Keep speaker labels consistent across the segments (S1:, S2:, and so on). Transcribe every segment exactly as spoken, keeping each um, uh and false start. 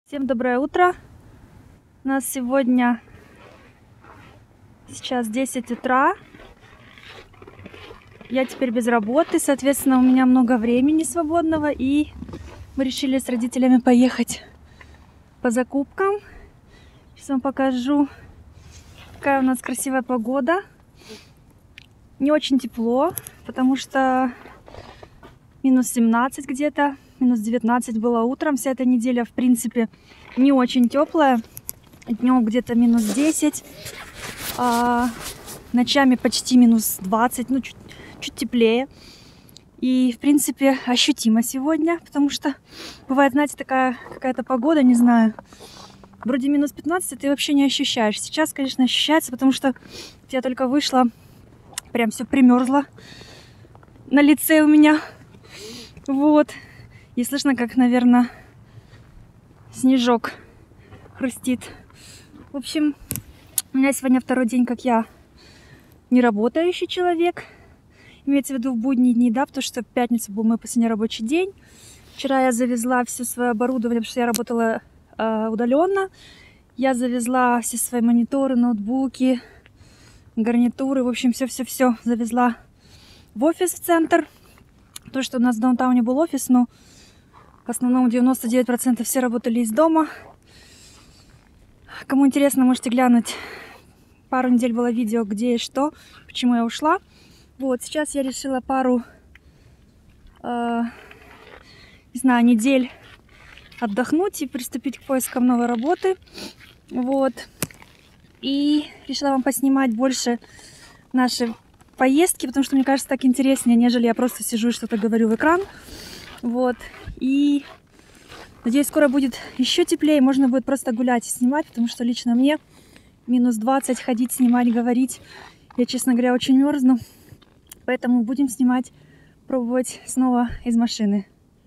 S1: Всем доброе утро. У нас сегодня сейчас десять утра. Я теперь без работы, соответственно, у меня много времени свободного, и мы решили с родителями поехать по закупкам. Сейчас вам покажу, какая у нас красивая погода. Не очень тепло, потому что минус семнадцать где-то. Минус девятнадцать было утром. Вся эта неделя, в принципе, не очень теплая. Днем где-то минус десять. А ночами почти минус двадцать. Ну, чуть, чуть теплее. И, в принципе, ощутимо сегодня. Потому что бывает, знаете, такая какая-то погода, не знаю. Вроде минус пятнадцать, ты вообще не ощущаешь. Сейчас, конечно, ощущается, потому что я только вышла. Прям все примерзло на лице у меня. Вот. И слышно, как, наверное, снежок хрустит. В общем, у меня сегодня второй день, как я не работающий человек. Имеется в виду в будние дни, да, потому что в пятницу был мой последний рабочий день. Вчера я завезла все свое оборудование, потому что я работала э, удаленно. Я завезла все свои мониторы, ноутбуки, гарнитуры. В общем, все-все-все завезла в офис, в центр. То, что у нас в даунтауне был офис, но в основном девяносто девять процентов все работали из дома. Кому интересно, можете глянуть. Пару недель было видео, где и что, почему я ушла. Вот, сейчас я решила пару, э, не знаю, недель отдохнуть и приступить к поискам новой работы. Вот. И решила вам поснимать больше наши поездки, потому что мне кажется так интереснее, нежели я просто сижу и что-то говорю в экран. Вот. И надеюсь, скоро будет еще теплее, можно будет просто гулять и снимать, потому что лично мне минус двадцать ходить, снимать, говорить. Я, честно говоря, очень мерзну. Поэтому будем снимать, пробовать снова из машины.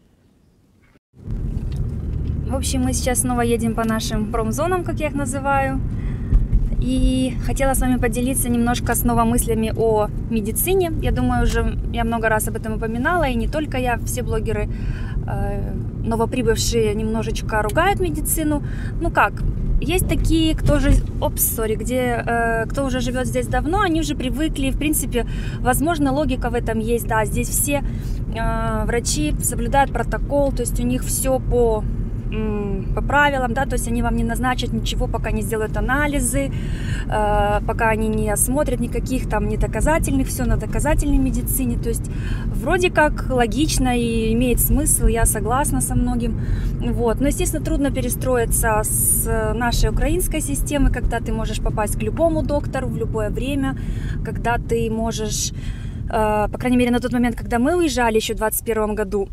S1: В общем, мы сейчас снова едем по нашим промзонам, как я их называю. И хотела с вами поделиться немножко снова мыслями о медицине. Я думаю, уже я много раз об этом упоминала, и не только я, все блогеры э, новоприбывшие немножечко ругают медицину. Ну как, есть такие, кто же, опс, сори, где, э, кто уже живет здесь давно, они уже привыкли, в принципе, возможно, логика в этом есть, да, здесь все э, врачи соблюдают протокол, то есть у них все по... по правилам, да, то есть они вам не назначат ничего, пока не сделают анализы, э, пока они не осмотрят никаких там недоказательных, все на доказательной медицине, то есть вроде как логично и имеет смысл, я согласна со многим, вот, но, естественно, трудно перестроиться с нашей украинской системы, когда ты можешь попасть к любому доктору в любое время, когда ты можешь, э, по крайней мере, на тот момент, когда мы уезжали еще в двадцать первом году,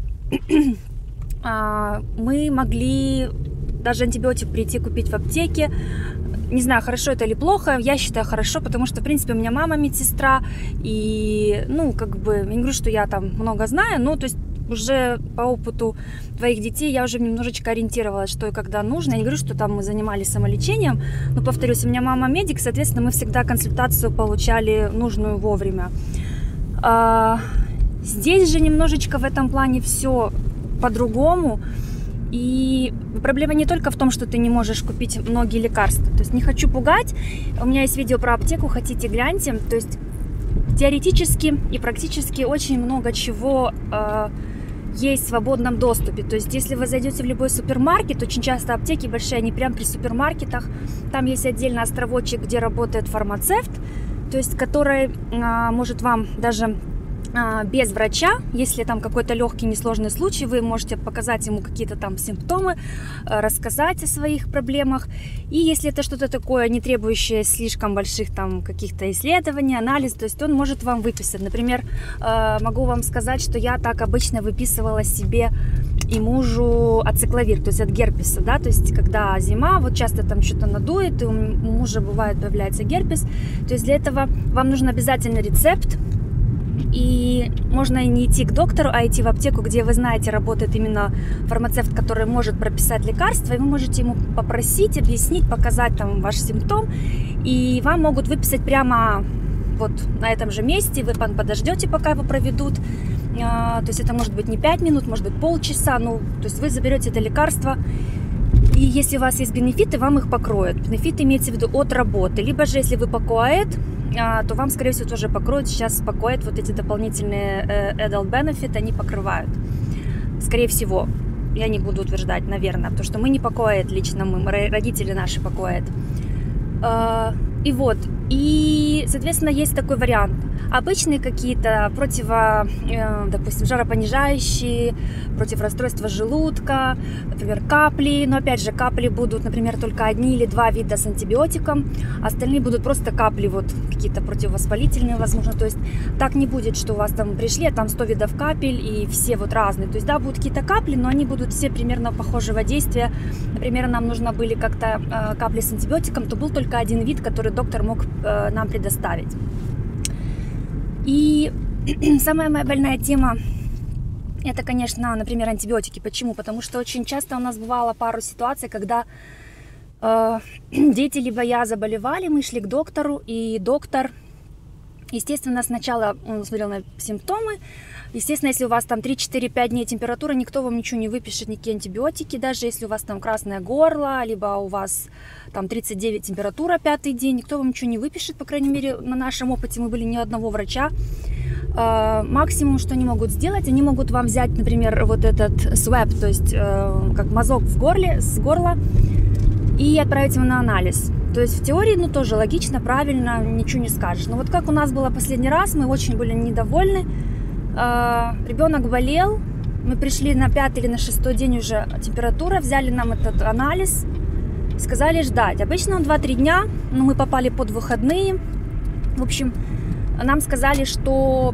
S1: мы могли даже антибиотик прийти купить в аптеке. Не знаю, хорошо это или плохо, я считаю хорошо, потому что, в принципе, у меня мама медсестра, и, ну, как бы, я не говорю, что я там много знаю, но, то есть, уже по опыту твоих детей я уже немножечко ориентировалась, что и когда нужно. Я не говорю, что там мы занимались самолечением, но, повторюсь, у меня мама медик, соответственно, мы всегда консультацию получали нужную вовремя. А здесь же немножечко в этом плане все по-другому. И проблема не только в том, что ты не можешь купить многие лекарства. То есть не хочу пугать. У меня есть видео про аптеку, хотите, гляньте. То есть теоретически и практически очень много чего э, есть в свободном доступе. То есть если вы зайдете в любой супермаркет, очень часто аптеки большие, они прямо при супермаркетах. Там есть отдельный островочек, где работает фармацевт, то есть который э, может вам даже без врача, если там какой-то легкий несложный случай, вы можете показать ему какие-то там симптомы, рассказать о своих проблемах. И если это что-то такое, не требующее слишком больших там каких-то исследований, анализ, то есть он может вам выписать. Например, могу вам сказать, что я так обычно выписывала себе и мужу ацикловир, то есть от герпеса, да, то есть когда зима, вот часто там что-то надует, и у мужа бывает появляется герпес, то есть для этого вам нужен обязательно рецепт. И можно и не идти к доктору, а идти в аптеку, где, вы знаете, работает именно фармацевт, который может прописать лекарства, и вы можете ему попросить, объяснить, показать там ваш симптом, и вам могут выписать прямо вот на этом же месте, вы подождете, пока его проведут, то есть это может быть не пять минут, может быть полчаса, ну, то есть вы заберете это лекарство, И если у вас есть бенефиты, вам их покроют. Бенефиты имеется в виду от работы. Либо же, если вы по коэд, то вам, скорее всего, тоже покроют. Сейчас по коэд вот эти дополнительные adult benefit, они покрывают. Скорее всего. Я не буду утверждать, наверное, потому что мы не по коэд лично, мы, родители наши по коэд. И вот, и, соответственно, есть такой вариант. Обычные какие-то противо, допустим, жаропонижающие, против расстройства желудка, например, капли. Но, опять же, капли будут, например, только одни или два вида с антибиотиком. Остальные будут просто капли, вот, какие-то противовоспалительные, возможно. То есть так не будет, что у вас там пришли, а там сто видов капель, и все вот разные. То есть, да, будут какие-то капли, но они будут все примерно похожего действия. Например, нам нужно были как-то э, капли с антибиотиком, то был только один вид, который доктор мог э, нам предоставить. И самая моя больная тема – это, конечно, например, антибиотики. Почему? Потому что очень часто у нас бывало пару ситуаций, когда э, дети либо я заболевали, мы шли к доктору, и доктор, естественно, сначала он смотрел на симптомы. Естественно, если у вас там три-четыре-пять дней температура, никто вам ничего не выпишет, никакие антибиотики, даже если у вас там красное горло, либо у вас там тридцать девять температура пятый день, никто вам ничего не выпишет, по крайней мере, на нашем опыте мы были ни одного врача. Максимум, что они могут сделать, они могут вам взять, например, вот этот свэп, то есть как мазок в горле, с горла, и отправить его на анализ. То есть в теории, ну, тоже логично, правильно, ничего не скажешь. Но вот как у нас было последний раз, мы очень были недовольны. Ребенок болел, мы пришли на пятый или на шестой день уже температура, взяли нам этот анализ, сказали ждать. Обычно он два-три дня, но мы попали под выходные. В общем, нам сказали, что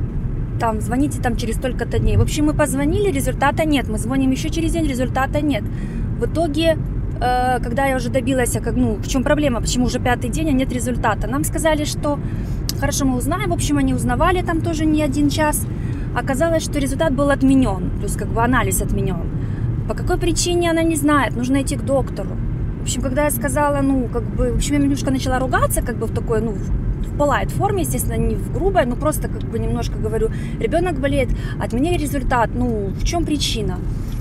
S1: там звоните там через столько-то дней. В общем, мы позвонили, результата нет. Мы звоним еще через день, результата нет. В итоге, когда я уже добилась, как, ну, в чем проблема, почему уже пятый день, а нет результата, нам сказали, что хорошо, мы узнаем. В общем, они узнавали там тоже не один час. Оказалось, что результат был отменен, то есть как бы анализ отменен. По какой причине, она не знает, нужно идти к доктору. В общем, когда я сказала, ну, как бы, в общем, я немножко начала ругаться, как бы в такой, ну, в полайт форме, естественно, не в грубой, но просто как бы немножко говорю, ребенок болеет, отменили результат, ну, в чем причина?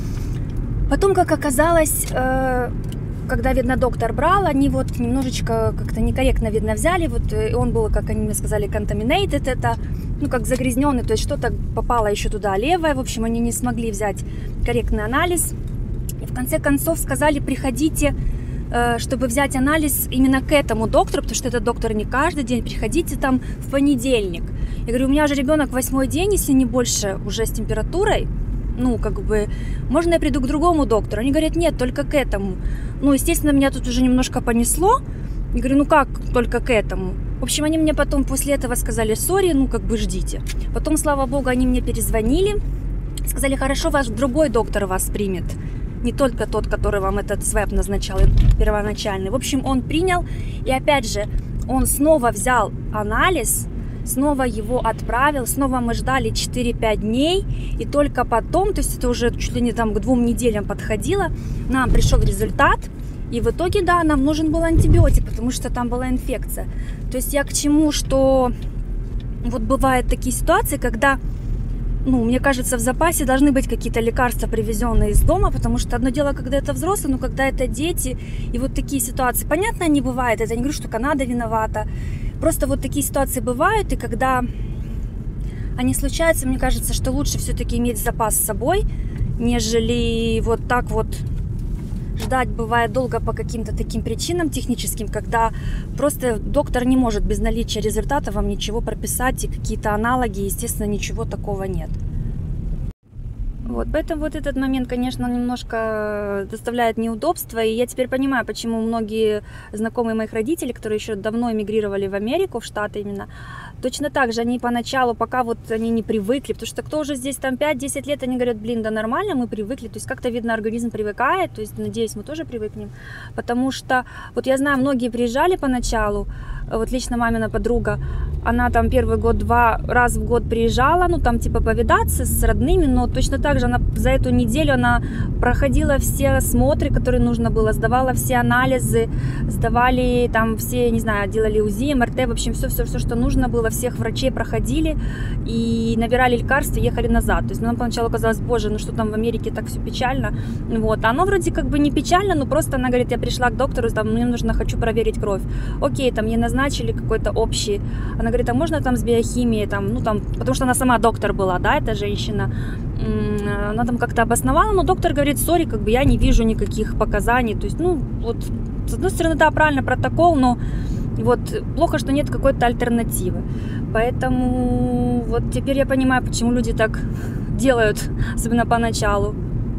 S1: Потом, как оказалось, э, когда, видно, доктор брал, они вот немножечко как-то некорректно, видно, взяли, вот, и он был, как они мне сказали, contaminated, это, ну, как загрязненный, то есть что-то попало еще туда левое, в общем, они не смогли взять корректный анализ, и в конце концов сказали, приходите, э, чтобы взять анализ именно к этому доктору, потому что этот доктор не каждый день, приходите там в понедельник. Я говорю, у меня же ребенок восьмой день, если не больше, уже с температурой, ну, как бы, можно я приду к другому доктору? Они говорят, нет, только к этому. Ну, естественно, меня тут уже немножко понесло. Я говорю, ну как только к этому? В общем, они мне потом после этого сказали, сори, ну, как бы ждите. Потом, слава богу, они мне перезвонили, сказали, хорошо, ваш другой доктор вас примет. Не только тот, который вам этот свэп назначал, первоначальный. В общем, он принял, и опять же, он снова взял анализ, снова его отправил, снова мы ждали четыре-пять дней, и только потом, то есть это уже чуть ли не там к двум неделям подходило, нам пришел результат, и в итоге, да, нам нужен был антибиотик, потому что там была инфекция. То есть я к чему, что вот бывают такие ситуации, когда, ну, мне кажется, в запасе должны быть какие-то лекарства, привезенные из дома, потому что одно дело, когда это взрослые, но когда это дети, и вот такие ситуации, понятно, они бывают, это не говорю, что Канада виновата, просто вот такие ситуации бывают, и когда они случаются, мне кажется, что лучше все-таки иметь запас с собой, нежели вот так вот ждать бывает долго по каким-то таким причинам техническим, когда просто доктор не может без наличия результата вам ничего прописать, и какие-то аналоги, естественно, ничего такого нет. Вот, поэтому вот этот момент, конечно, немножко доставляет неудобства, и я теперь понимаю, почему многие знакомые моих родителей, которые еще давно эмигрировали в Америку, в Штаты именно, точно так же они поначалу, пока вот они не привыкли, потому что кто уже здесь там пять-десять лет, они говорят, блин, да нормально, мы привыкли, то есть как-то видно, организм привыкает, то есть, надеюсь, мы тоже привыкнем, потому что, вот я знаю, многие приезжали поначалу, вот лично мамина подруга, она там первый год-два раз в год приезжала, ну там типа повидаться с родными, но точно так же она за эту неделю она проходила все осмотры, которые нужно было, сдавала все анализы, сдавали там все, не знаю, делали УЗИ, МРТ, в общем, все-все-все, что нужно было, было, всех врачей проходили и набирали лекарства, ехали назад. То есть нам поначалу казалось, боже, ну что там в Америке так все печально. Вот. А оно вроде как бы не печально, но просто она говорит, я пришла к доктору, там, мне нужно, хочу проверить кровь. Окей, там ей назначили какой-то общий. Она говорит, а можно там с биохимией, там, ну там, потому что она сама доктор была, да, эта женщина. Она там как-то обосновала, но доктор говорит, сори, как бы я не вижу никаких показаний. То есть, ну, вот, с одной стороны, да, правильно, протокол, но вот плохо, что нет какой-то альтернативы. Поэтому вот теперь я понимаю, почему люди так делают, особенно поначалу.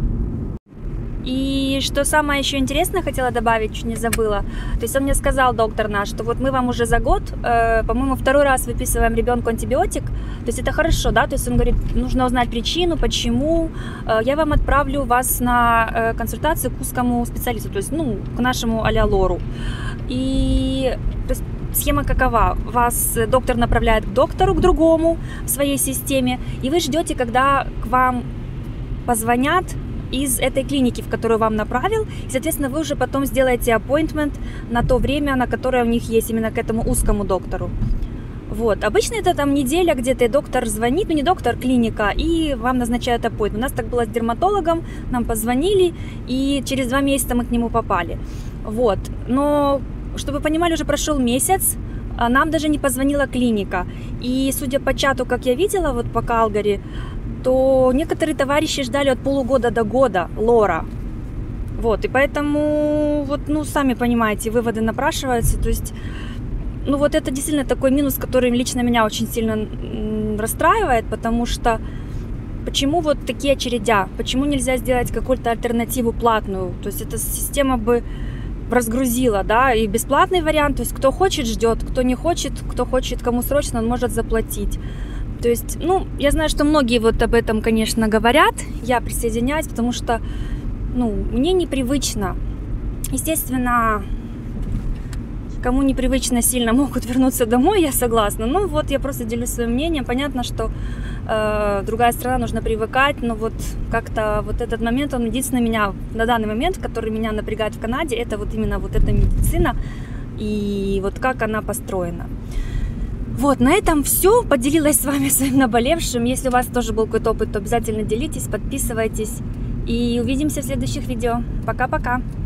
S1: И что самое еще интересное хотела добавить, чуть не забыла. То есть он мне сказал, доктор наш, что вот мы вам уже за год, э, по-моему, второй раз выписываем ребенку антибиотик. То есть это хорошо, да? То есть он говорит, нужно узнать причину, почему. Э, я вам отправлю вас на э, консультацию к узкому специалисту, то есть, ну, к нашему а-ля лору. И то есть, схема какова? Вас доктор направляет к доктору, к другому в своей системе, и вы ждете, когда к вам позвонят из этой клиники, в которую вам направил, и, соответственно, вы уже потом сделаете appointment на то время, на которое у них есть, именно к этому узкому доктору. Вот. Обычно это там неделя где-то, и доктор звонит, ну не доктор, клиника, и вам назначают appointment. У нас так было с дерматологом, нам позвонили, и через два месяца мы к нему попали. Вот. Но, чтобы вы понимали, уже прошел месяц, а нам даже не позвонила клиника. И, судя по чату, как я видела, вот по Калгари, то некоторые товарищи ждали от полугода до года лора. Вот, и поэтому, вот, ну, сами понимаете, выводы напрашиваются. То есть, ну, вот это действительно такой минус, который лично меня очень сильно расстраивает, потому что почему вот такие очередя? Почему нельзя сделать какую-то альтернативу платную? То есть, эта система бы разгрузила, да, и бесплатный вариант, то есть, кто хочет, ждет, кто не хочет, кто хочет, кому срочно, он может заплатить. То есть, ну, я знаю, что многие вот об этом, конечно, говорят, я присоединяюсь, потому что, ну, мне непривычно. Естественно, кому непривычно сильно, могут вернуться домой, я согласна. Ну, вот я просто делюсь своим мнением. Понятно, что э, другая страна, нужно привыкать, но вот как-то вот этот момент, он единственный меня, на данный момент, который меня напрягает в Канаде, это вот именно вот эта медицина и вот как она построена. Вот, на этом все. Поделилась с вами своим наболевшим. Если у вас тоже был какой-то опыт, то обязательно делитесь, подписывайтесь. И увидимся в следующих видео. Пока-пока!